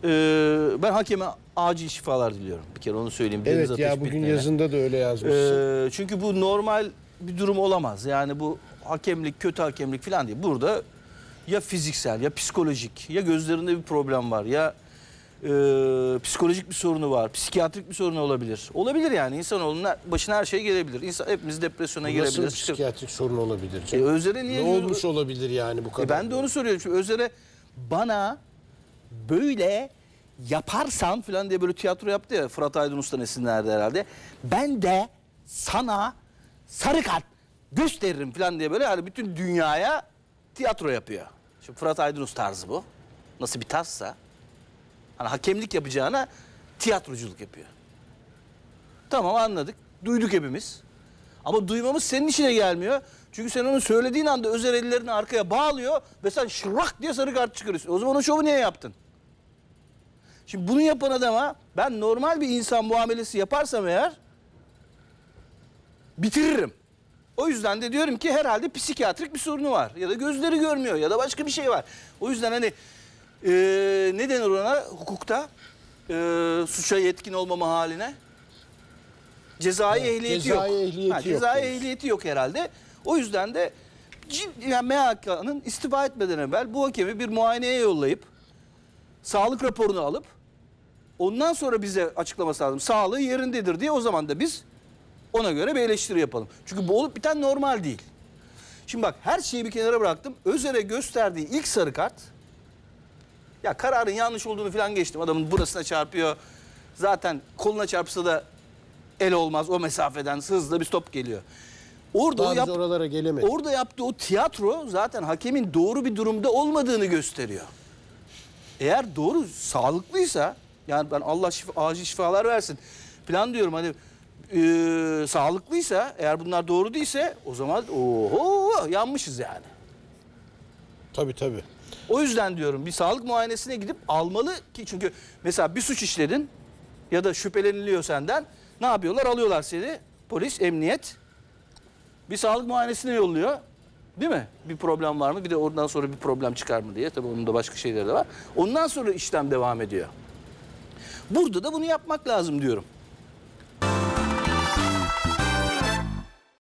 Ben hakeme acil şifalar diliyorum. Bir kere onu söyleyeyim. Evet ya, bugün yazında da öyle yazmışsın. Çünkü bu normal bir durum olamaz. Yani bu hakemlik, kötü hakemlik falan değil. Burada ya fiziksel, ya psikolojik, ya gözlerinde bir problem var, ya psikolojik bir sorunu var, psikiyatrik bir sorunu olabilir. Olabilir yani, insanoğlunun başına her şey gelebilir. Hepimiz depresyona girebiliriz. Nasıl psikiyatrik sorun olabilir? Özer'e niye ne olmuş olabilir yani bu kadar? Ben de onu soruyorum. Çünkü Özer'e bana böyle yaparsan falan diye böyle tiyatro yaptı ya, Fırat Aydın Usta'nın esinlerdi herhalde. Ben de sana sarı kart gösteririm falan diye böyle yani bütün dünyaya tiyatro yapıyor. Şimdi Fırat Aydın Usta tarzı bu. Nasıl bir tarzsa. Hani hakemlik yapacağına tiyatroculuk yapıyor. Tamam, anladık. Duyduk hepimiz. Ama duymamız senin işine gelmiyor. Çünkü sen onu söylediğin anda Özer ellerini arkaya bağlıyor ve sen şırak diye sarı kart çıkarıyorsun. O zaman o şovu niye yaptın? Şimdi bunu yapan adama ben normal bir insan muamelesi yaparsam eğer bitiririm. O yüzden de diyorum ki herhalde psikiyatrik bir sorunu var. Ya da gözleri görmüyor ya da başka bir şey var. O yüzden hani ne denir ona hukukta? Suça yetkin olmama haline. Cezai ehliyeti yok. Cezai ehliyeti yok herhalde. O yüzden de yani MHK'nın istifa etmeden evvel bu hakemi bir muayeneye yollayıp sağlık raporunu alıp ondan sonra bize açıklaması lazım. Sağlığı yerindedir diye, o zaman da biz ona göre bir eleştiri yapalım. Çünkü bu olup biten normal değil. Şimdi bak, her şeyi bir kenara bıraktım. Özer'e gösterdiği ilk sarı kart, ya kararın yanlış olduğunu falan geçtim. Adamın burasına çarpıyor. Zaten koluna çarpsa da el olmaz, o mesafeden hızlı bir stop geliyor. Oralara gelemedik. Orada yaptığı o tiyatro zaten hakemin doğru bir durumda olmadığını gösteriyor. Eğer doğru, sağlıklıysa, yani ben Allah acil şifalar versin falan diyorum, hani sağlıklıysa, eğer bunlar doğru değilse o zaman yanmışız yani. Tabii tabii. O yüzden diyorum bir sağlık muayenesine gidip almalı ki, çünkü mesela bir suç işledin ya da şüpheleniliyor senden, ne yapıyorlar? Alıyorlar seni, polis, emniyet, bir sağlık muayenesine yolluyor. Değil mi? Bir problem var mı? Bir de oradan sonra bir problem çıkar mı diye. Tabii onun da başka şeyleri de var. Ondan sonra işlem devam ediyor. Burada da bunu yapmak lazım diyorum.